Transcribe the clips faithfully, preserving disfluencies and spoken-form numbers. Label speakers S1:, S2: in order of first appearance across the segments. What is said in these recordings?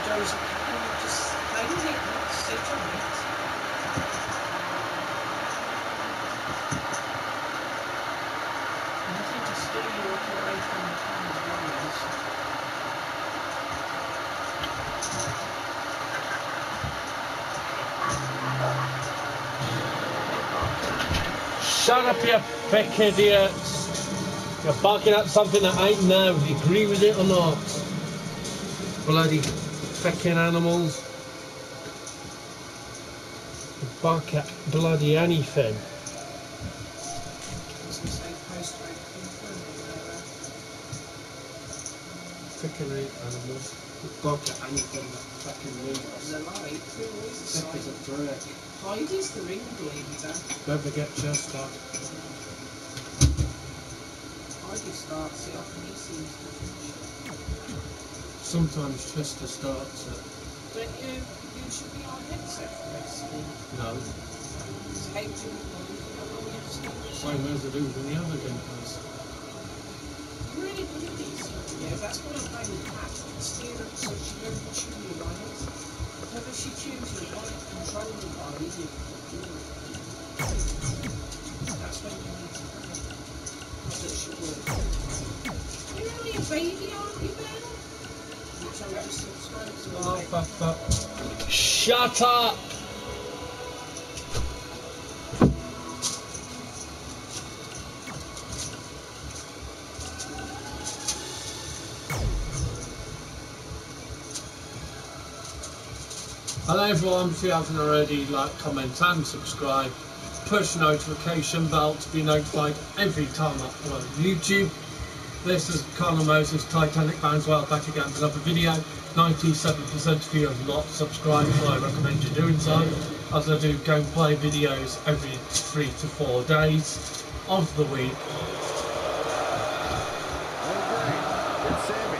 S1: Joe's just playing it, sit on it. Nothing to steer you away from the camera,
S2: Shut up, you thick idiots! You're barking at something that ain't now. Do you agree with it or not? Bloody fucking animals. You bark at bloody anything. Fucking animals. You bark at anything that fucking moves.
S1: The light,
S2: Thick as a brick.
S1: Heidi's the ring bleeder.
S2: Don't forget chest up.
S1: Heidi starts it off and he seems to finish it.
S2: Sometimes Chester starts it.
S1: Don't you usually on headset for wrestling?
S2: No.
S1: It's how do you know you
S2: Same as I do with the other gimpers.
S1: You're really good at these. Yeah, that's what I'm playing with Pat. Steer her so she don't chew you right. Whenever she chews you right, control the body, you that's when you need to play. Not that she would. You're only a baby, aren't you, Ben? Which I'm just subscribed to.
S2: Oh, fuck, fuck. Shut up! Hello everyone, if you haven't already, like, comment and subscribe. Push notification bell to be notified every time I upload YouTube. This is Conor Moses, Titanic Bands, well back again with another video. ninety-seven percent of you have not subscribed, so I recommend you doing so, as I do gameplay videos every three to four days of the week.
S3: It's Sammy.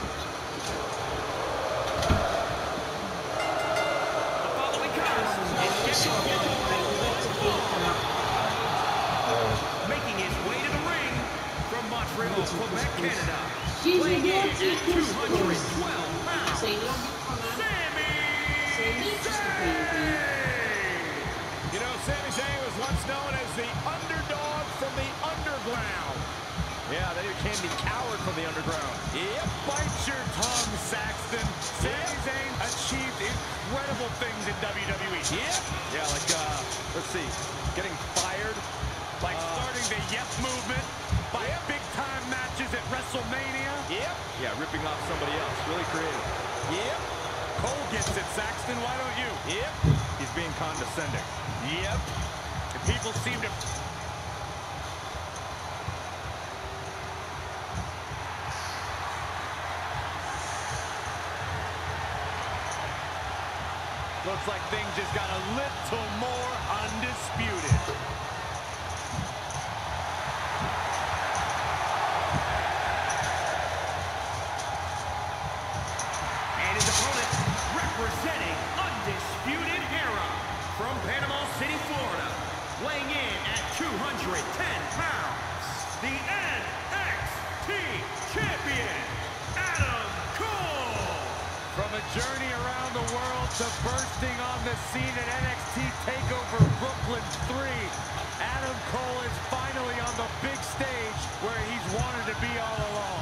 S4: Making his way to the ring from Montreal, Quebec, Canada.
S1: Weighing in
S4: at two hundred twelve pounds,
S1: Say love you, Connor.
S4: Sami
S1: Say me just a baby.
S3: You know, Sami Zayn was once known as the underdog from the underground. Yeah, then he became the coward from the underground. Yep, bite your tongue, Saxton. Sami Zayn achieved incredible things in W W E. Yep. Yeah, like, uh, let's see, getting fired. Like uh, starting the Yep movement. By yep. big-time matches at WrestleMania. Yep. Yeah, ripping off somebody else. Really creative. Yep. Cole gets it, Saxton. Why don't you? Yep. He's being condescending. Yep. And people seem to... Looks like things just got a little more undisputed.
S4: Representing Undisputed Era from Panama City, Florida, weighing in at two hundred ten pounds, the N X T Champion, Adam Cole.
S3: From a journey around the world to bursting on the scene at N X T TakeOver Brooklyn three, Adam Cole is finally on the big stage where he's wanted to be all along.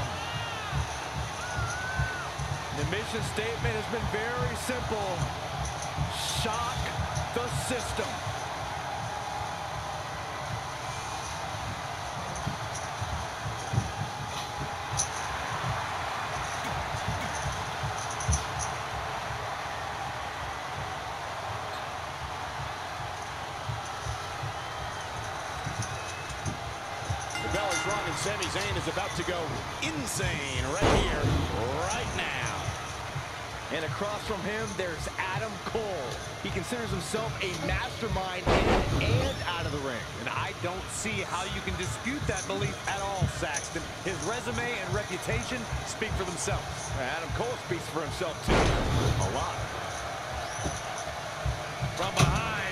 S3: The mission statement has been very simple. Shock the system. The bell is rung and Sami Zayn is about to go insane right here, right now. And across from him, there's Adam Cole. He considers himself a mastermind in and out of the ring.
S4: And I don't see how you can dispute that belief at all, Saxton. His resume and reputation speak for themselves.
S3: Adam Cole speaks for himself, too. A lot. From behind.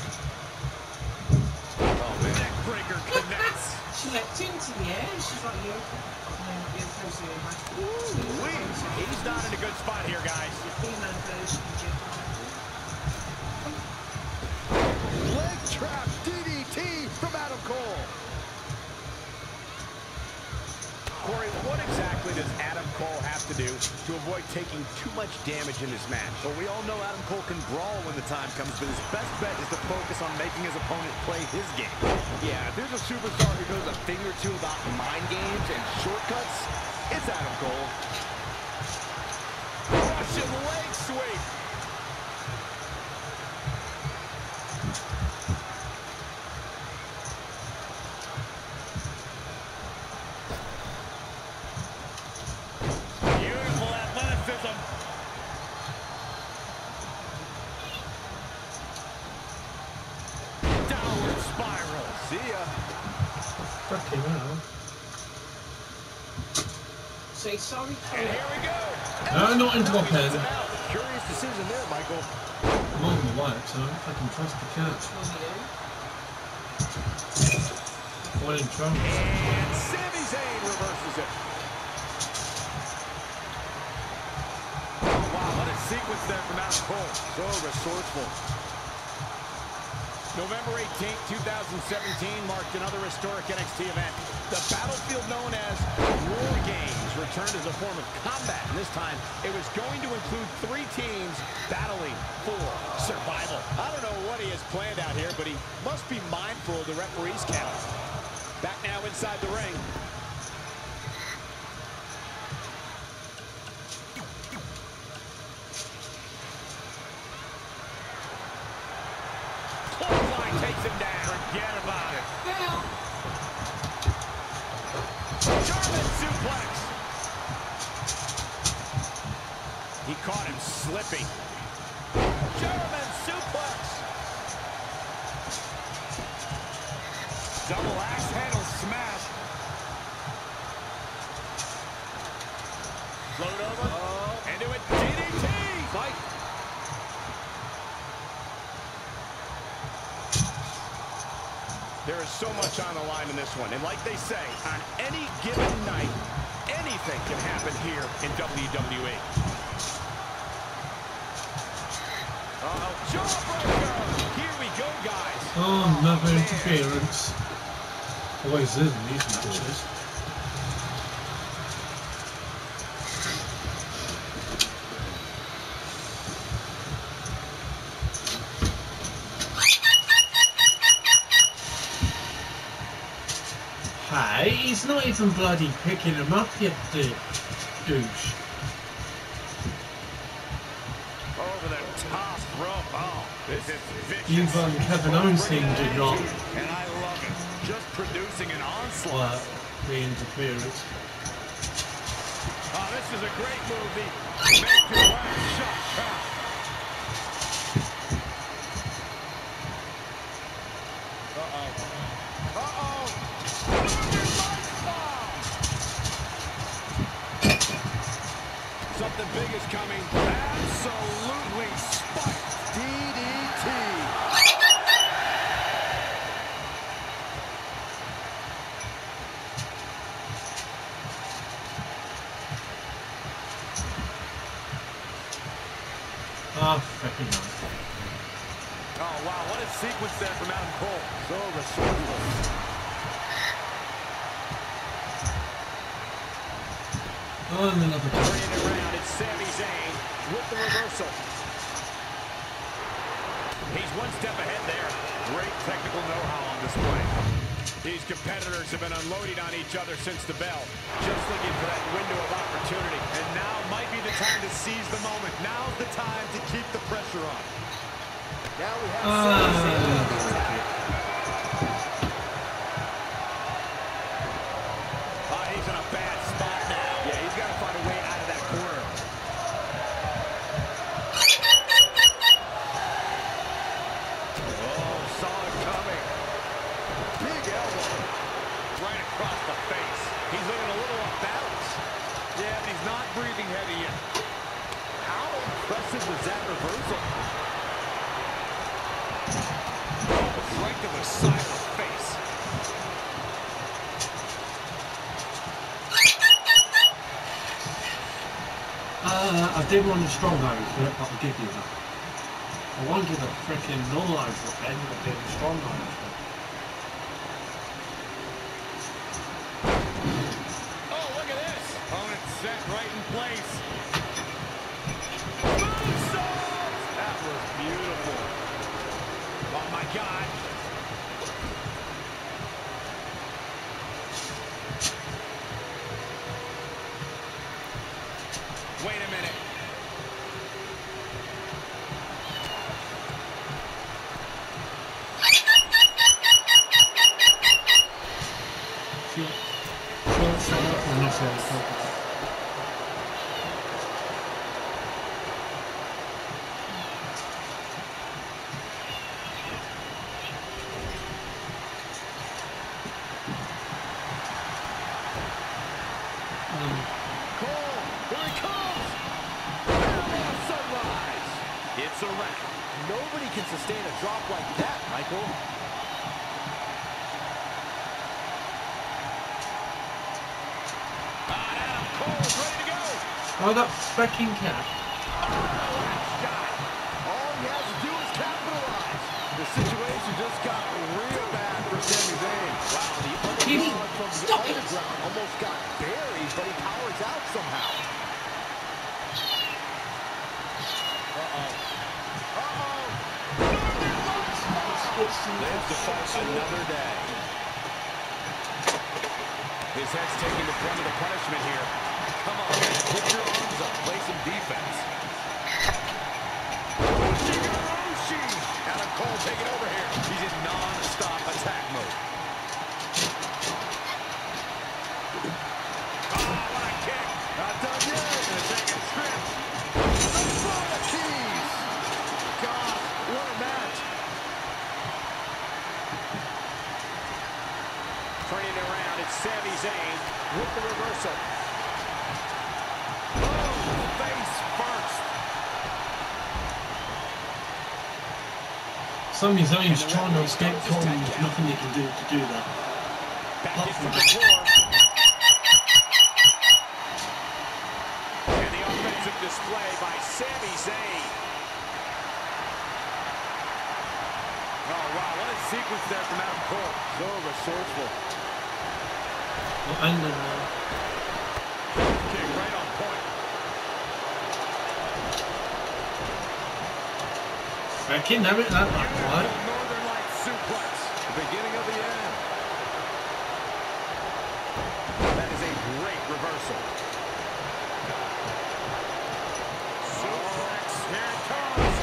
S3: Oh, man. Neckbreaker connects.
S1: She leapt into the air. She's like, you.
S3: He's not in a good good spot here, guys.
S1: The female version of Jeff Hardy.
S3: Leg trap D D T from Adam Cole. Corey, what exactly does Adam Cole have to do to avoid taking too much damage in this match?
S5: Well, we all know Adam Cole can brawl when the time comes, but his best bet is to focus on making his opponent play his game. Yeah, if there's a superstar who knows a thing or two about mind games and shortcuts, it's Adam Cole.
S3: Russian leg sweep. Beautiful athleticism. Downward spiral.
S5: See ya.
S2: Fucking hell.
S1: Say sorry,
S3: And
S1: Cole.
S3: here we go.
S2: No, not into my pen.
S5: Curious decision there, Michael.
S2: I'm on the white, so I can trust the cat.
S1: Which one are you?
S2: One in trouble.
S3: And Sami Zayn reverses it.
S5: Oh, wow, what a sequence there from Adam Cole. So resourceful.
S3: November eighteenth, two thousand seventeen marked another historic N X T event. The battlefield known as War Games returned as a form of combat. And this time, it was going to include three teams battling for survival. I don't know what he has planned out here, but he must be mindful of the referee's count. Back now inside the ring. Clothesline takes him down. Forget about it.
S1: Now,
S3: German suplex. He caught him slipping. German suplex. Double axe handle smash. Float over. Oh. Into a D D T. Fight. There is so much on the line in this one. And like they say, on any given night, anything can happen here in W W E. Uh-oh. Jawbreaker! Here we go, guys.
S2: Oh, another
S3: man.
S2: interference. Always is in these matches. Hey, he's not even bloody picking him up yet, dude. Douche.
S3: Over the top rope. Oh, this is vicious.
S2: Even Kevin Owens team did not
S3: And I love it. Just producing an onslaught.
S2: work the interference.
S3: Oh, this is a great move. The make your last shot trap. Uh-oh. Uh-oh. Northern Lights bomb. Something big is coming. Absolutely spiked. D D T.
S2: Ah, freaking nice.
S5: Oh, wow, what a sequence there from Adam Cole. So resourceful.
S2: Oh, and another time.
S3: Bringing it around, it's Sami Zayn with the reversal. He's one step ahead there. Great technical know-how on display. These competitors have been unloading on each other since the bell. Just looking for that window of opportunity. And now might be the time to seize the moment. Now's the time to keep the pressure on.
S5: Now we have
S2: Ah.
S5: Sami Zayn on the attack.
S3: Ah, he's in a bad spot now.
S5: Yeah, he's got to find a way out of that corner.
S3: Oh, saw it coming.
S5: Big elbow.
S3: Right across the face. He's looking a little off balance.
S5: Yeah, but he's not breathing heavy yet. How impressive was that reversal?
S3: Right to the side of the face.
S2: Uh, Uh, I did want a strong Irish whip, but I'll give you that. I wanted a freaking normal Irish whip then, but I did a strong Irish whip.
S3: Oh, look at this. Opponent set right in place. Moonsault! That was beautiful. Oh, my God. Wait a minute.
S2: Short, short shot on this end.
S3: It's a wrap.
S5: Nobody can sustain a drop like that, Michael.
S3: And Adam Cole's ready to go.
S2: Oh, that freaking cat.
S5: All he has to do is capitalize. The situation just got real bad for Sami Zayn. Wow, the underdog from the
S1: Stop it.
S5: underground almost got buried, but he powers out somehow. Uh-oh. Uh-oh. Lives to fight another day.
S3: His head's taking the brunt of the punishment here. Come on, man. Put your arms up. Play some defense. Ushi! Adam Cole taking over here. He's in non-stop attack mode. Oh, what a kick. Not done yet. In a second strip.
S5: The keys. God, what a match.
S3: Turning it around, it's Sami Zayn with the reversal. Boom, face first.
S2: Sami Zayn's trying to escape Cole, and there's nothing he can do to do that.
S3: Back
S2: Apart
S3: into
S2: from
S3: the
S2: that.
S3: floor. And the offensive display by Sami Zayn. Oh, wow, what a sequence there from Adam Cole.
S5: So resourceful.
S2: Well, and, uh,
S3: Kick right on point.
S2: freaking never that back, right?
S3: Northern Lights suplex. The beginning of the end. That is a great reversal. Suplex. Here it comes.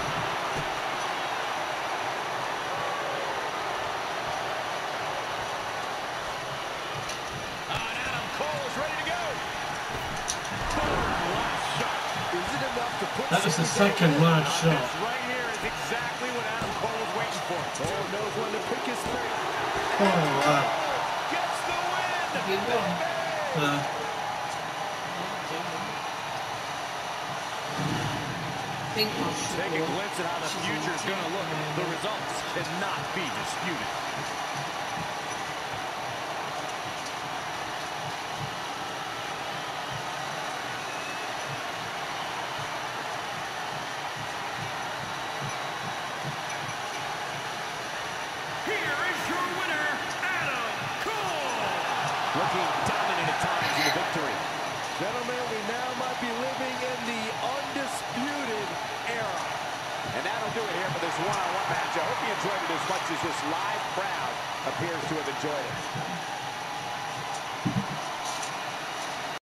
S3: And Adam Cole is ready to go. Boom, last shot.
S5: Is it enough to put
S2: That was the
S5: Sami Zayn
S2: second
S5: in?
S2: last shot.
S3: This right here is exactly what Adam Cole was waiting for.
S5: Cole knows when to pick his three.
S2: Oh, wow.
S3: Gets the win.
S1: You won.
S2: Uh,
S1: Think I should
S3: Take a
S1: win.
S3: glimpse at how the future is going to look. The results cannot be disputed.
S4: Here is your winner, Adam Cole.
S3: Looking dominant at times in the victory.
S5: Gentlemen, we now might be living in the undisputed era.
S3: And that'll do it here for this one-on-one match. I hope you enjoyed it as much as this live crowd appears to have enjoyed it.